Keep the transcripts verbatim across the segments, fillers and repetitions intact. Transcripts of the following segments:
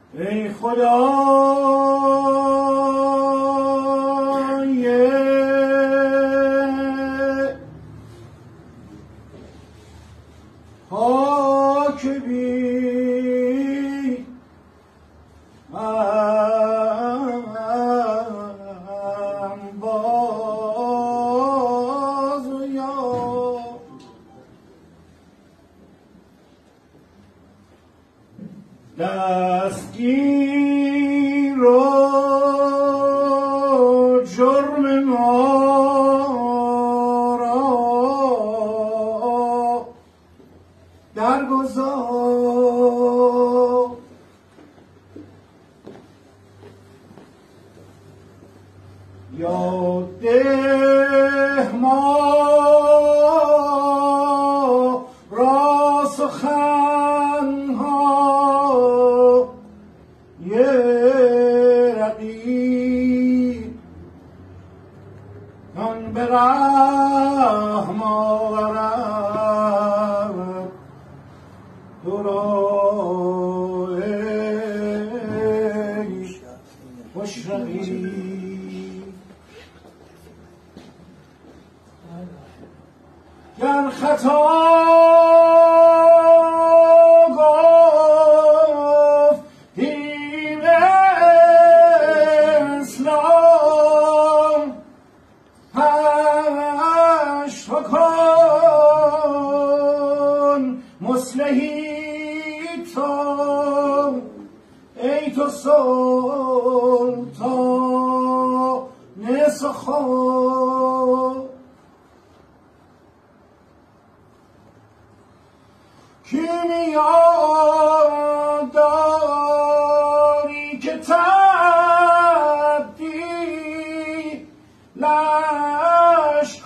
ای خدای پاک بی من باز و یا دستگیر و جرم ما را درگذار یاد ده ما را سخنها یه رقیب کن به رحم آورد تو را ای خوش رقیب گر خطا گفتیم اسلام پشت کن مصلحی تو ای تو سلطان سخن کیمیا داری که تبدیلش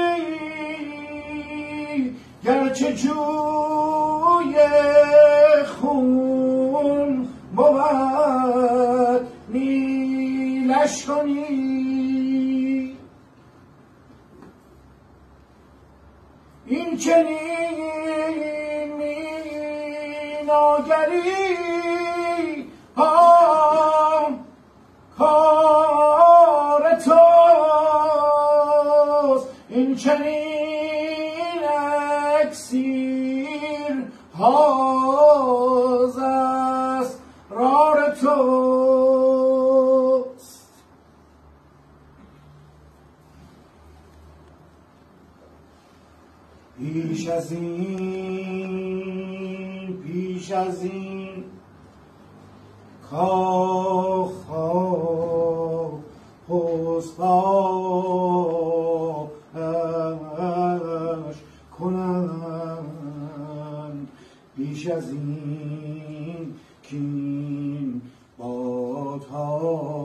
کنی گرچه جوی خون بود نیلش کنی این چنین ناگری هم کار توست این چنین اکسیر حاز اسرار توست پیش از این پیش از این کاخ ها پوسپاش کنند پیش از این کین بادها